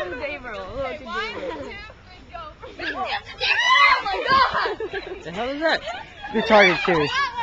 too Gabriel. A little too Gabriel. Oh my god! The hell is that? Retarded series.